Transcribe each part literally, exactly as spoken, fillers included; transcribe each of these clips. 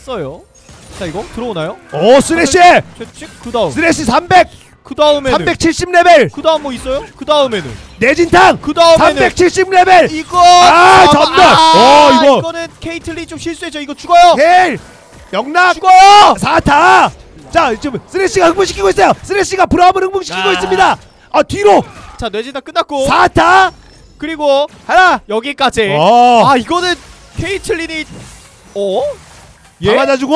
했어요. 자 이거 들어오나요? 오 쓰레쉬! 채찍 그 다음 쓰레쉬 삼백! 그 다음에는 삼백칠십 레벨! 그 다음 뭐 있어요? 그 다음에는 내진탕! 그 다음에는 삼백칠십 레벨! 이거 아 전멸! 아, 어 이거 이거는 케이틀린 좀 실수했죠. 이거 죽어요. 헬! 영락! 죽어요. 사타! 자 지금 쓰레쉬가 흥분시키고 있어요. 쓰레쉬가 브라움을 흥분시키고 아. 있습니다. 아 뒤로! 자 뇌진탕 끝났고 사타! 그리고 하나! 여기까지. 어. 아 이거는 케이틀린이 어? 예? 다 맞아주고!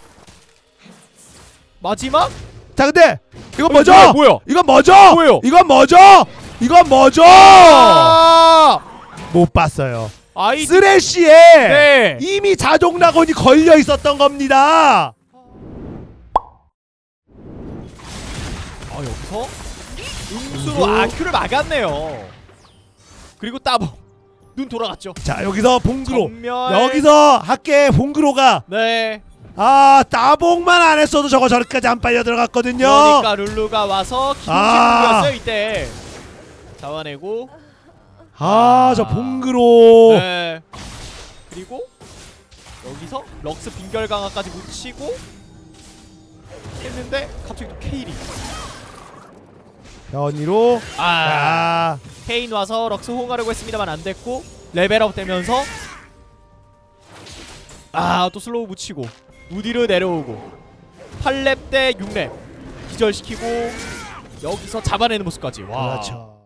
마지막? 자 근데 이건 어, 뭐죠? 뭐야, 뭐야? 이건 뭐죠? 뭐예요? 이건 뭐죠? 이건 뭐죠? 아! 못 봤어요. 아이 쓰레쉬에 네. 이미 자동 낙원이 걸려 있었던 겁니다. 아 여기서 음수로 아큐를 막았네요. 그리고 따봉 눈 돌아갔죠. 자 여기서 봉그로 전멸. 여기서 학계 봉그로가 네. 아 따봉만 안 했어도 저거 저렇게까지 안 빨려 들어갔거든요. 그러니까 룰루가 와서 아. 기둥신문이었어요 이때. 잡아내고. 아 저 봉그로. 네. 그리고 여기서 럭스 빈결 강화까지 묻히고 했는데 갑자기 또 케일이. 변이로. 아. 아. 케인 와서 럭스 호응하려고 했습니다만 안 됐고 레벨업 되면서 아 또 슬로우 묻히고 무디르 내려오고 팔 렙 대 육 렙 기절시키고 여기서 잡아내는 모습까지. 와. 그렇죠.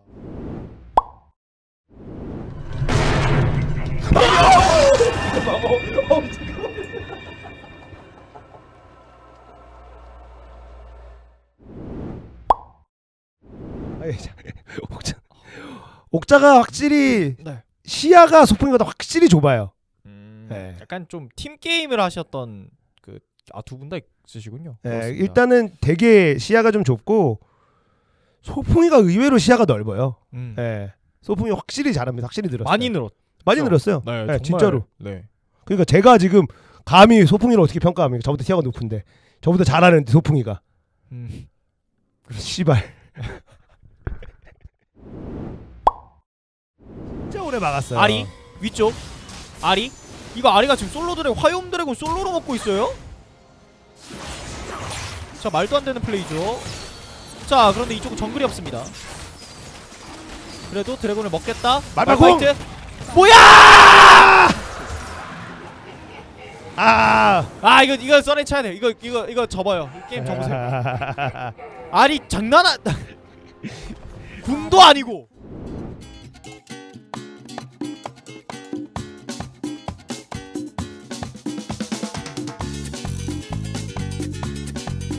옥자, 옥자가 확실히 네. 시야가 소풍이보다 확실히 좁아요. 음, 네. 약간 좀 팀 게임을 하셨던 그 아 두 분 다 있으시군요. 네, 그렇습니다. 일단은 되게 시야가 좀 좁고 소풍이가 의외로 시야가 넓어요. 음. 네. 소풍이 확실히 잘합니다. 확실히 늘었어요. 많이 늘었. 많이 늘었어요. 네, 네, 정말, 진짜로. 네. 그러니까 제가 지금 감히 소풍이를 어떻게 평가합니까? 저보다 시야가 높은데, 저보다 잘하는데 소풍이가. 음. 씨발. 진짜 오래 막았어요. 아리 위쪽 아리 이거 아리가 지금 솔로 드래곤 화염 드래곤 솔로로 먹고 있어요. 자 말도 안 되는 플레이죠. 자 그런데 이쪽은 정글이 없습니다. 그래도 드래곤을 먹겠다. 말파공! 말파이트 뭐야! 아, 아 이거 이거 써내 쳐야 돼. 이거 이거 이거 접어요. 이 게임 접으세요. 아리 장난아. 군도 아니고.